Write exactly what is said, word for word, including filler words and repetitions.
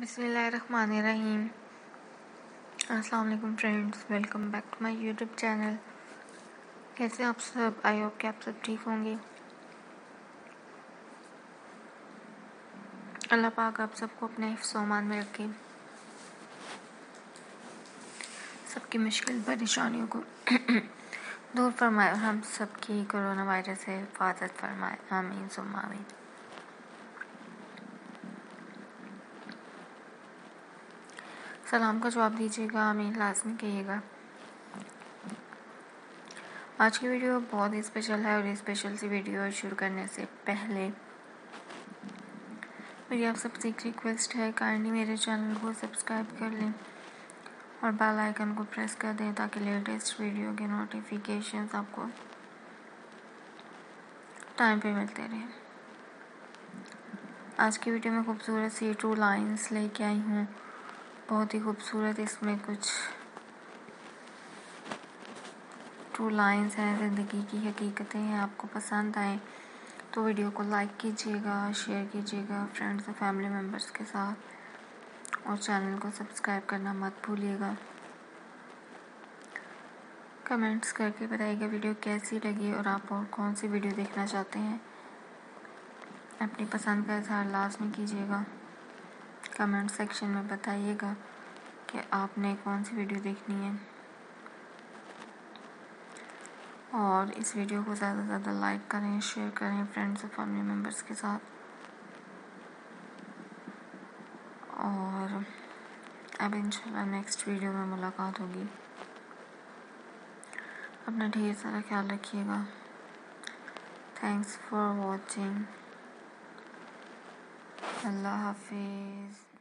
بسم اللہ الرحمن الرحیم۔ السلام علیکم friends, welcome back to my YouTube channel. کیسے آپ سب؟ آئی ہوپ کہ آپ سب ٹھیک ہوں گے۔ اللہ پاک آپ سب کو اپنے حفظ و امان میں رکھے، سب کی مشکل پریشانیوں کو دور فرمائے اور ہم سب کی کرونا وائرس سے حفاظت فرمائے، آمین ثم آمین۔ سلام کا جواب دیجیے گا، آمین لازمی کہیے گا۔ آج کی ویڈیو بہت ہی اسپیشل ہے، اور اسپیشل سی ویڈیو شروع کرنے سے پہلے میری آپ سب سے ایک ریکویسٹ ہے، کائنڈلی میرے چینل کو سبسکرائب کر لیں اور بیل آئیکن کو پریس کر دیں تاکہ لیٹسٹ ویڈیو کے نوٹیفیکیشنز آپ کو ٹائم پہ ملتے رہیں۔ آج کی ویڈیو میں خوبصورت سی ٹو لائنز لے کے آئی ہوں، بہت ہی خوبصورت۔ اس میں کچھ ٹو لائنز ہیں، زندگی کی حقیقتیں ہیں۔ آپ کو پسند آئیں تو ویڈیو کو لائک کیجیے گا، شیئر کیجیے گا فرینڈز اور فیملی ممبرس کے ساتھ، اور چینل کو سبسکرائب کرنا مت بھولیے گا۔ کمنٹس کر کے بتائیے گا ویڈیو کیسی لگی اور آپ اور کون سی ویڈیو دیکھنا چاہتے ہیں۔ اپنی پسند کا اظہار لازمی کیجیے گا، کمنٹ سیکشن میں بتائیے گا کہ آپ نے کون سی ویڈیو دیکھنی ہے، اور اس ویڈیو کو زیادہ سے زیادہ لائک کریں، شیئر کریں فرینڈس اور فیملی ممبرس کے ساتھ۔ اور اب انشاءاللہ نیکسٹ ویڈیو میں ملاقات ہوگی۔ اپنا ڈھیر سارا خیال رکھیے گا۔ Thanks for watching. اللہ حافظ۔